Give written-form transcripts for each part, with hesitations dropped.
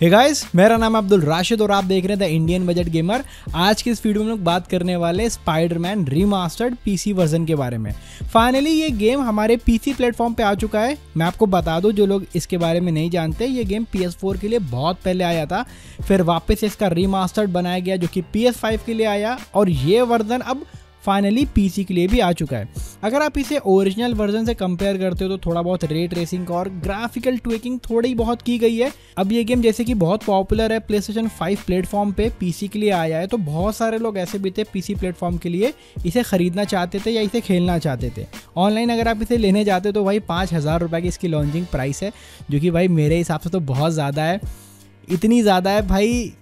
Hey guys, मेरा नाम है अब्दुल राशिद और आप देख रहे हैं द इंडियन बजट गेमर। आज की इस वीडियो में हम लोग बात करने वाले स्पाइडरमैन रीमास्टर्ड पीसी वर्जन के बारे में। फाइनली ये गेम हमारे पीसी प्लेटफॉर्म पे आ चुका है। मैं आपको बता दूं, जो लोग इसके बारे में नहीं जानते, ये गेम PS4 के लिए बहुत पहले आया था, फिर वापस इसका रीमास्टर्ड बनाया गया जो कि PS5 के लिए आया और ये वर्जन अब फाइनली पीसी के लिए भी आ चुका है। अगर आप इसे ओरिजिनल वर्जन से कंपेयर करते हो तो थोड़ा बहुत रे ट्रेसिंग और ग्राफिकल ट्विकिंग थोड़ी बहुत की गई है। अब ये गेम जैसे कि बहुत पॉपुलर है PlayStation 5 प्लेटफॉर्म पे पीसी के लिए आया है, तो बहुत सारे लोग ऐसे भी थे पीसी प्लेटफॉर्म के लिए इसे खरीदना चाहते थे या इसे खेलना चाहते थे। ऑनलाइन अगर आप इसे लेने जाते तो भाई 5,000 रुपये की इसकी लॉन्चिंग प्राइस है, जो कि भाई मेरे हिसाब से तो बहुत ज़्यादा है। इतनी ज़्यादा है भाई,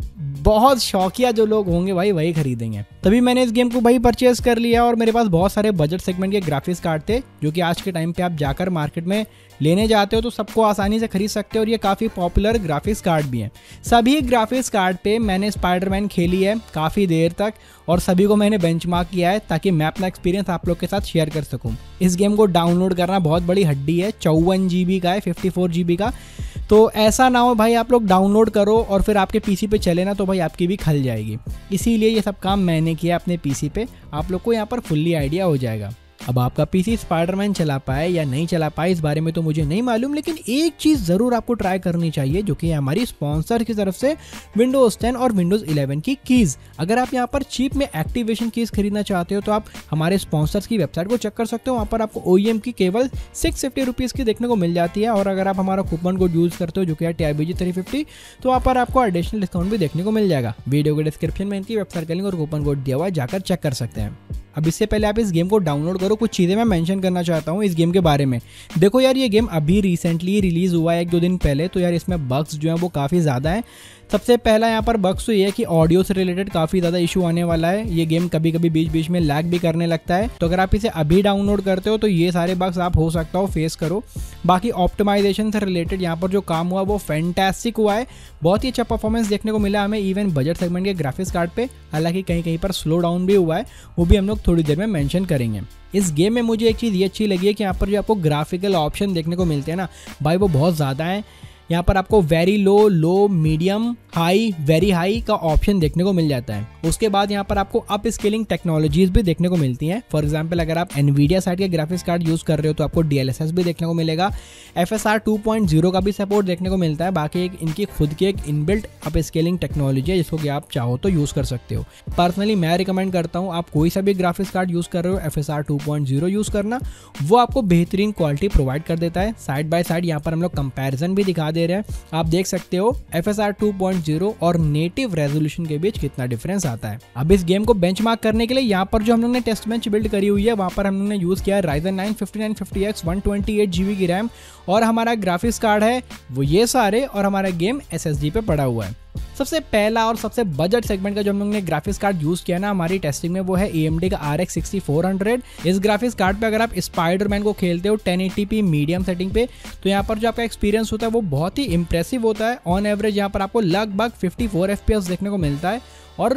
बहुत शौकिया जो लोग होंगे भाई वही खरीदेंगे। तभी मैंने इस गेम को भाई परचेस कर लिया और मेरे पास बहुत सारे बजट सेगमेंट के ग्राफिक्स कार्ड थे, जो कि आज के टाइम पे आप जाकर मार्केट में लेने जाते हो तो सबको आसानी से खरीद सकते हो और ये काफ़ी पॉपुलर ग्राफिक्स कार्ड भी हैं। सभी ग्राफिक्स कार्ड पे मैंने स्पाइडरमैन खेली है काफ़ी देर तक और सभी को मैंने बेंचमार्क किया है ताकि मैं अपना एक्सपीरियंस आप लोग के साथ शेयर कर सकूँ। इस गेम को डाउनलोड करना बहुत बड़ी हड्डी है, 54 GB का है, 54 GB का। तो ऐसा ना हो भाई आप लोग डाउनलोड करो और फिर आपके पीसी पे चले ना तो भाई आपकी भी खल जाएगी। इसीलिए ये सब काम मैंने किया अपने पीसी पे, आप लोग को यहाँ पर फुल्ली आइडिया हो जाएगा। अब आपका पीसी स्पाइडरमैन चला पाए या नहीं चला पाए इस बारे में तो मुझे नहीं मालूम, लेकिन एक चीज़ ज़रूर आपको ट्राई करनी चाहिए जो कि हमारी स्पॉन्सर की तरफ से Windows 10 और Windows 11 की कीज़। अगर आप यहाँ पर चीप में एक्टिवेशन कीज़ खरीदना चाहते हो तो आप हमारे स्पॉन्सर्स की वेबसाइट को चेक कर सकते हो। वहाँ पर आपको OEM की केवल 650 रुपीज़ की देखने को मिल जाती है और अगर आप हमारा कूपन कोड यूज़ करते हो जो कि है TIBG350 तो वहाँ पर आपको एडिशनल डिस्काउंट भी देखने को मिल जाएगा। वीडियो के डिस्क्रिप्शन में इनकी वेबसाइट का लिंक और कूपन कोड दिया हुआ है, जाकर चेक कर सकते हैं। अब इससे पहले आप इस गेम को डाउनलोड करो, कुछ चीज़ें मैं मेंशन करना चाहता हूँ इस गेम के बारे में। देखो यार, ये गेम अभी रिसेंटली रिलीज़ हुआ है 1-2 दिन पहले, तो यार इसमें बग्स जो हैं वो काफ़ी ज़्यादा हैं। सबसे पहला यहाँ पर बग्स तो ये है कि ऑडियो से रिलेटेड काफ़ी ज़्यादा इशू आने वाला है। ये गेम कभी कभी बीच बीच में लैग भी करने लगता है, तो अगर आप इसे अभी डाउनलोड करते हो तो ये सारे बग्स आप हो सकता हो फेस करो। बाकी ऑप्टिमाइजेशन से रिलेटेड यहाँ पर जो काम हुआ वो फैंटास्टिक हुआ है, बहुत ही अच्छा परफॉर्मेंस देखने को मिला हमें इवन बजट सेगमेंट के ग्राफिक्स कार्ड पे। हालांकि कहीं कहीं पर स्लो डाउन भी हुआ है, वो भी हम लोग थोड़ी देर में मेंशन करेंगे। इस गेम में मुझे एक चीज़ ये अच्छी लगी है कि यहाँ पर जो आपको ग्राफिकल ऑप्शन देखने को मिलते हैं ना भाई, वो बहुत ज़्यादा हैं। यहाँ पर आपको very low, low, medium, high, very high का ऑप्शन देखने को मिल जाता है। उसके बाद यहाँ पर आपको अप स्केलिंग टेक्नोलॉजीज भी देखने को मिलती हैं। फॉर एग्जांपल अगर आप एनवीडिया साइड के ग्राफिक्स कार्ड यूज़ कर रहे हो तो आपको DLSS भी देखने को मिलेगा, FSR 2.0 का भी सपोर्ट देखने को मिलता है। बाकी इनकी खुद की एक इनबिल्ट अप स्केलिंग टेक्नोलॉजी है जिसको कि आप चाहो तो यूज़ कर सकते हो। पर्सनली मैं रिकमेंड करता हूँ आप कोई सा भी ग्राफिक्स कार्ड यूज़ कर रहे हो FSR 2.0 यूज़ करना, वो आपको बेहतरीन क्वालिटी प्रोवाइड कर देता है। साइड बाय साइड यहाँ पर हम लोग कंपेरिजन भी दिखा दे रहे हैं, आप देख सकते हो FSR 2.0 और नेटिव रेजोल्यूशन के बीच कितना डिफरेंस आता है। अब इस गेम को बेंचमार्क करने के लिए यहाँ पर जो हम लोग ने टेस्ट बेंच बिल्ड करी हुई है, वहाँ पर हम लोग ने यूज़ किया है Ryzen 9 5950X 128 GB की रैम और हमारा ग्राफिक्स कार्ड है वो ये सारे और हमारा गेम SSD पे पड़ा हुआ है। सबसे पहला और सबसे बजट सेगमेंट का जो हम लोग ने ग्राफिक्स कार्ड यूज़ किया ना हमारी टेस्टिंग में, वो है AMD का RX 6400। इस ग्राफिक्स कार्ड पे अगर आप स्पाइडरमैन को खेलते हो 1080p मीडियम सेटिंग पे तो यहाँ पर जो आपका एक्सपीरियंस होता है वो बहुत ही इंप्रेसिव होता है। ऑन एवरेज यहाँ पर आपको लगभग 54 FPS देखने को मिलता है और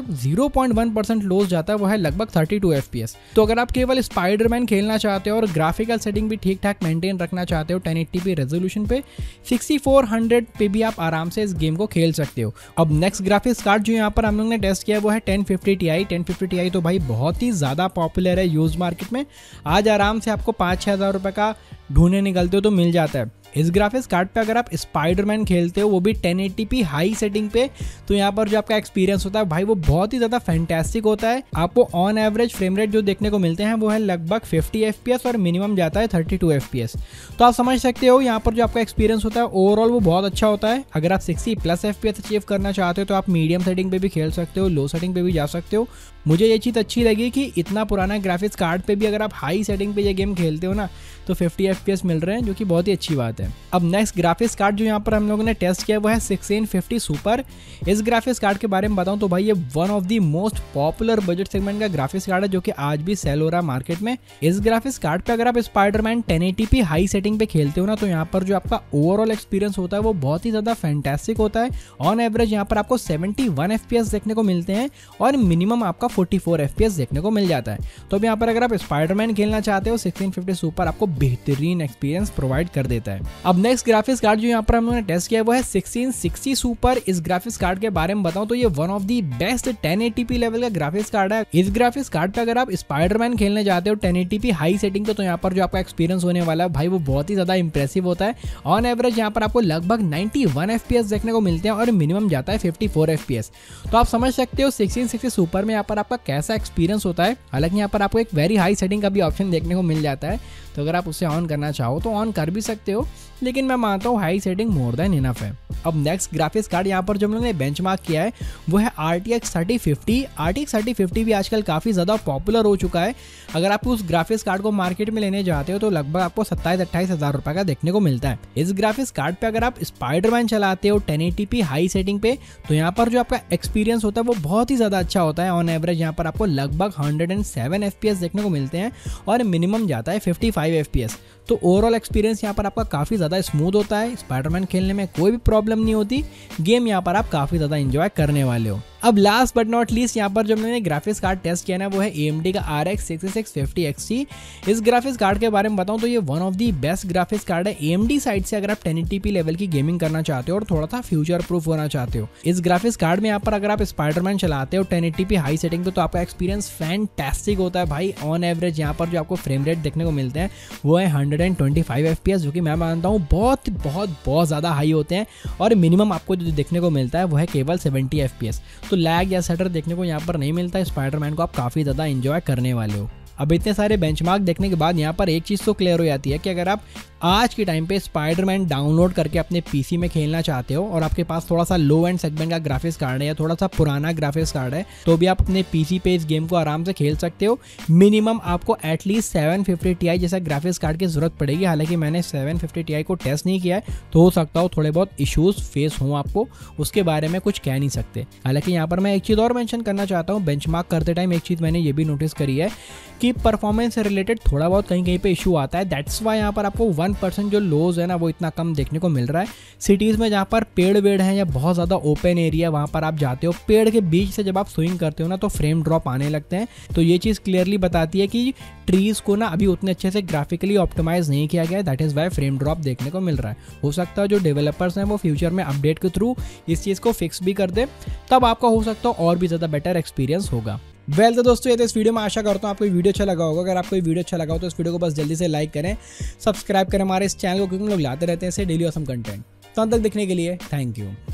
0.1% लॉस जाता है, वो है लगभग 32 FPS। तो अगर आप केवल स्पाइडरमैन खेलना चाहते हो और ग्राफिकल सेटिंग भी ठीक ठाक मेंटेन रखना चाहते हो 1080p रेजोल्यूशन पे, 6400 पे भी आप आराम से इस गेम को खेल सकते हो। अब नेक्स्ट ग्राफिक्स कार्ड जो यहाँ पर हम लोग ने टेस्ट किया है वो है 1050 Ti। 1050 Ti तो भाई बहुत ही ज़्यादा पॉपुलर है यूज मार्केट में, आज आराम से आपको 5-6 हज़ार रुपये का ढूंढने निकलते हो तो मिल जाता है। इस ग्राफिक्स कार्ड पे अगर आप स्पाइडरमैन खेलते हो वो भी 1080p हाई सेटिंग पे, तो यहाँ पर जो आपका एक्सपीरियंस होता है भाई वो बहुत ही ज़्यादा फैंटास्टिक होता है। आपको ऑन एवरेज फ्रेम रेट जो देखने को मिलते हैं वो है लगभग 50 FPS और मिनिमम जाता है 32 FPS। तो आप समझ सकते हो यहाँ पर जो आपका एक्सपीरियंस होता है ओवरऑल वो बहुत अच्छा होता है। अगर आप 60+ FPS अचीव करना चाहते हो तो आप मीडियम सेटिंग पे भी खेल सकते हो, लो सेटिंग पे भी जा सकते हो। मुझे ये चीज़ अच्छी लगी कि इतना पुराना ग्राफिक्स कार्ड पे भी अगर आप हाई सेटिंग पे ये गेम खेलते हो ना तो 50 FPS मिल रहे हैं, जो कि बहुत ही अच्छी बात है। अब नेक्स्ट ग्राफिक्स कार्ड जो यहाँ पर हम लोगों ने टेस्ट किया वो है 1650 सुपर। इस ग्राफिक्स कार्ड के बारे में बताऊँ तो भाई ये one of the most popular budget segment का ग्राफिक्स कार्ड है जो कि आज भी सेल हो रहा है मार्केट में। इस ग्राफिक्स कार्ड पे अगर आप स्पाइडरमैन 1080p हाई सेटिंग पे खेलते हो ना तो यहाँ पर जो आपका ओवरऑल एक्सपीरियंस होता है वो बहुत ही ज़्यादा फैंटास्टिक होता है। ऑन एवरेज यहाँ पर आपको 71 FPS देखने को मिलते हैं और मिनिमम आपका 44 FPS देखने को मिल जाता है। तो अब यहाँ पर अगर आप स्पाइडरमैन खेलना चाहते हो 1650 सुपर आपको बेहतरीन एक्सपीरियंस प्रोवाइड कर देता है। अब नेक्स्ट ग्राफिक्स कार्ड जो यहाँ पर हम लोगों ने टेस्ट किया है वो है 1660 सुपर। इस ग्राफिक्स कार्ड के बारे में बताऊं तो ये one of the best 1080p level का ग्राफिक्स कार्ड है। इस ग्राफिक्स कार्ड पे अगर आप स्पाइडरमैन खेलने जाते हो 1080p हाई सेटिंग पे तो यहाँ पर जो आपका एक्सपीरियंस होने वाला है भाई वो बहुत ही ज्यादा इंप्रेसिव होता है। ऑन एवरेज यहाँ पर आपको लगभग 91 FPS देखने को मिलते हैं और मिनिमम जाता है 54 FPS। तो आप समझ सकते हो 1660 सुपर में यहाँ पर आपका कैसा एक्सपीरियंस होता है। हालांकि यहाँ पर आपको एक वेरी हाई सेटिंग का भी ऑप्शन देखने को मिल जाता है, तो अगर आप उसे ऑन करना चाहो तो ऑन कर भी सकते हो, लेकिन मैं मानता हूँ high setting more than enough है। अब नेक्स्ट ग्राफिक्स कार्ड यहाँ पर जो हम लोगों ने बेंचमार्क किया है वो है RTX 3050। RTX 3050 भी आजकल काफ़ी ज़्यादा पॉपुलर हो चुका है। अगर आप उस ग्राफिक्स कार्ड को मार्केट में लेने जाते हो तो लगभग आपको 27-28 हज़ार रुपये का देखने को मिलता है। इस ग्राफिक्स कार्ड पे अगर आप स्पाइडरमैन चलाते हो 1080p हाई सेटिंग पे तो यहाँ पर जो आपका एक्सपीरियंस होता है वो बहुत ही ज़्यादा अच्छा होता है। ऑन एवरेज यहाँ पर आपको लगभग 107 FPS देखने को मिलते हैं और मिनिमम जाता है 55 FPS। तो ओवरऑल एक्सपीरियंस यहाँ पर आपका काफ़ी ज़्यादा स्मूथ होता है। स्पाइडरमैन खेलने में कोई भी प्रॉब्लम नहीं होती। गेम यहाँ पर आप काफ़ी ज़्यादा एंजॉय करने वाले हो। अब लास्ट बट नॉट लीस्ट यहाँ पर जो मैंने ग्राफिक्स कार्ड टेस्ट किया ना वो है AMD का RX 6650 XT। इस ग्राफिक्स कार्ड के बारे में बताऊँ तो ये one of the best graphics card है AMD साइड से। अगर आप 1080p लेवल की गेमिंग करना चाहते हो और थोड़ा सा फ्यूचर प्रूफ होना चाहते हो, इस ग्राफिक्स कार्ड में यहाँ पर अगर आप स्पाइडरमैन चलाते हो 1080p हाई सेटिंग पे तो आपका एक्सपीरियंस फैंटास्टिक होता है भाई। ऑन एवरेज यहाँ पर जो आपको फ्रेम रेट देखने को मिलते हैं वो है 125 FPS, जो कि मैं मानता हूँ बहुत बहुत बहुत ज़्यादा हाई होते हैं। और मिनिमम आपको जो देखने को मिलता है वो है केवल 70 FPS। तो लैग या सटर देखने को यहाँ पर नहीं मिलता है। स्पाइडरमैन को आप काफ़ी ज़्यादा एंजॉय करने वाले हो। अब इतने सारे बेंचमार्क देखने के बाद यहाँ पर एक चीज़ तो क्लियर हो जाती है कि अगर आप आज के टाइम पे स्पाइडरमैन डाउनलोड करके अपने पीसी में खेलना चाहते हो और आपके पास थोड़ा सा लो एंड सेगमेंट का ग्राफिक्स कार्ड है या थोड़ा सा पुराना ग्राफिक्स कार्ड है तो भी आप अपने पीसी पे इस गेम को आराम से खेल सकते हो। मिनिमम आपको एटलीस्ट 750 Ti जैसा ग्राफिक्स कार्ड की जरूरत पड़ेगी। हालांकि मैंने 750 Ti को टेस्ट नहीं किया है तो हो सकता हो थोड़े बहुत इश्यूज फेस हों आपको, उसके बारे में कुछ कह नहीं सकते। हालांकि यहाँ पर मैं एक चीज़ और मेंशन करना चाहता हूँ, बेंचमार्क करते टाइम एक चीज़ मैंने ये भी नोटिस करी है कि परफॉर्मेंस से रिलेटेड थोड़ा बहुत कहीं कहीं पे इशू आता है। दैट्स वाई यहाँ पर आपको 1% जो लोज है ना वो इतना कम देखने को मिल रहा है। सिटीज़ में जहाँ पर पेड़ वेड़ हैं या बहुत ज़्यादा ओपन एरिया वहाँ पर आप जाते हो, पेड़ के बीच से जब आप स्विंग करते हो ना तो फ्रेम ड्रॉप आने लगते हैं। तो ये चीज़ क्लियरली बताती है कि ट्रीज़ को ना अभी उतने अच्छे से ग्राफिकली ऑप्टिमाइज नहीं किया गया है। That is why frame drop देखने को मिल रहा है। हो सकता है जो डेवलपर्स हैं वो फ्यूचर में अपडेट के थ्रू इस चीज़ को फिक्स भी कर दे, तब आपका हो सकता है और भी ज़्यादा बेटर एक्सपीरियंस होगा। वेल तो दोस्तों ये तो इस वीडियो में आशा करता हूँ आपको वीडियो अच्छा लगा होगा। अगर आपको वीडियो अच्छा लगा हो तो इस वीडियो को बस जल्दी से लाइक करें, सब्सक्राइब करें हमारे इस चैनल को, क्योंकि हम लोग लाते रहते हैं ऐसे डेली ऑसम कंटेंट। तो अंत तक देखने के लिए थैंक यू।